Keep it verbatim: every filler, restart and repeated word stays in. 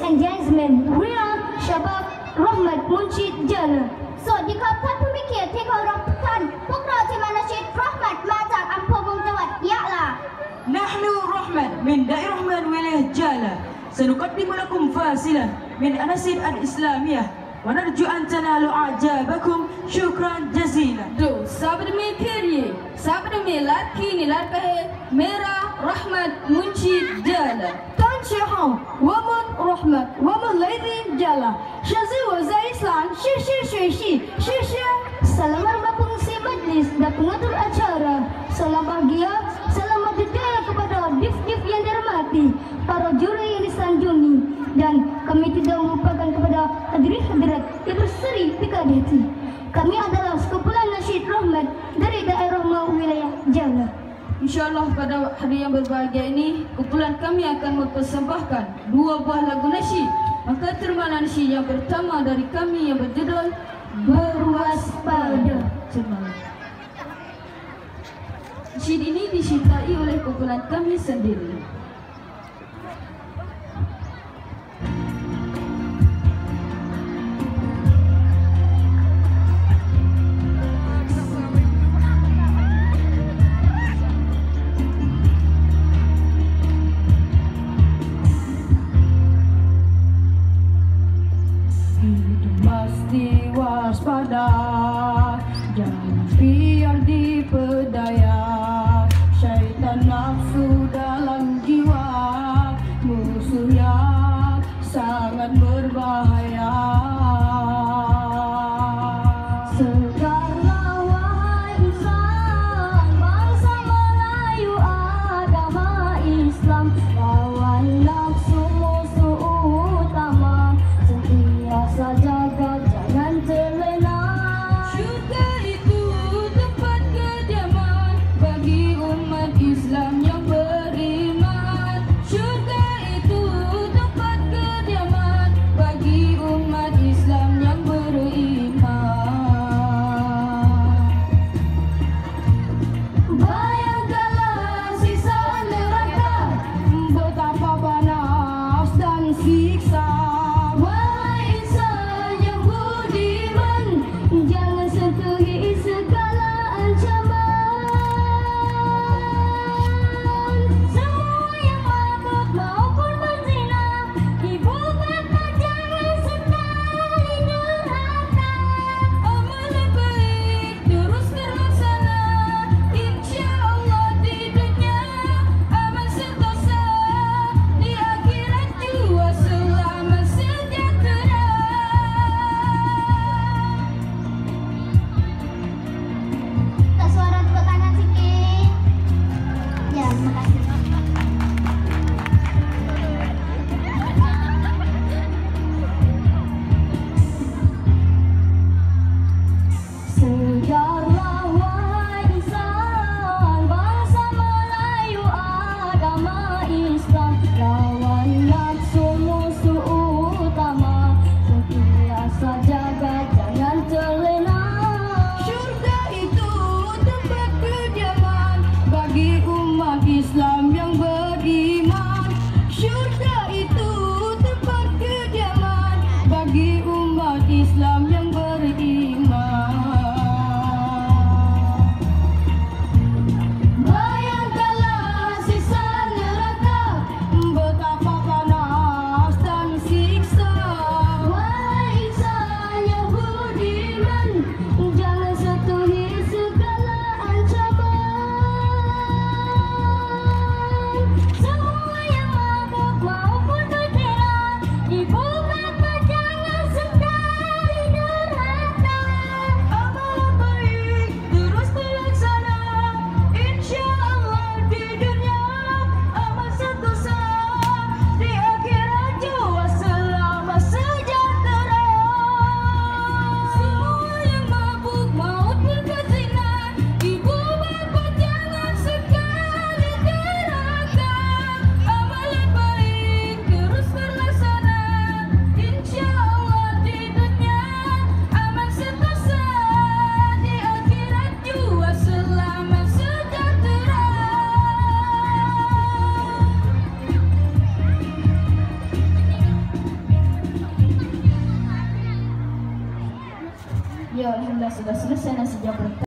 and gentlemen, we are Shabab Rahmat Munshid Jana. สวัสดีครับท่านผู้มีเกียรติที่เคารพทุกท่านพวกเราทีมนาชิตรอห์มัดมาจากอำเภอเมืองจังหวัดยะลา نحن رحمة من دائرة من ولاية جالة سنقدم لكم فاصلة من أناشيد الإسلامية ونرجو أن تنالوا أعجابكم شكرا جزيلا. Do sabda me kiriye sabda me laki ni larpahe mera Rahmat Munshid Jala. Tan Shehan, Waman Rahmat, Waman Lady Jala. Syazi Wazai Islam, Shishi Shishi, Shishi. Salam hormat pengisi majlis dan pengatur acara. Salam bahagia, salam sejahtera kepada div-div yang dirahmati, para juri yang disanjungi, dan kami tidak melupakan kepada hadirin-hadirat yang berseri pikat hati. Kami adalah sekumpulan nasyid rahmat dari daerah wilayah Jala. InsyaAllah pada hari yang berbahagia ini, kumpulan kami akan mempersembahkan dua buah lagu nasyid. Maka terima nasyid yang pertama dari kami yang berjudul Berwaspada. Nasyid ini diciptai oleh kumpulan kami sendiri. Mesti waspada, jangan biar dipedaya syaitan nafsu dalam jiwa, musuhnya sangat berbahaya. Segarlah wahai insan, bangsa Melayu agama Islam, lawan nafsu musuh utama, sentiasa jaga jangan terlena. Syurga itu tempat kediaman bagi umat Islam yang beriman. Syurga itu tempat kediaman bagi umat Islam yang beriman. Bayangkanlah sisa neraka, betapa panas dan siksa. Wahai insan yang budiman, jangan sentuhi segala ancaman. Semua yang mabuk maupun berzina, ibu bapa jangan sekali durhaka. Amal baik terus terlaksana, insya-Allah di dunia aman sentosa, di akhirat juga selamat sejahtera. Minta suara tepuk tangan sikit. Ya, terima kasih. Segarlah wahai insan, bangsa Melayu agama Islam, lawan nafsu musuh utama, sentiasa jaga jangan terlena. Syurga itu tempat kediaman bagi umat Islam yang beriman. Syurga itu tempat kediaman bagi umat Islam yang beriman. Bayangkanlah sisa neraka, Betapa panas dan siksa. wahai insan yang budiman, jangan sentuhi segala ancaman. sudah selesai nasi jam pertama.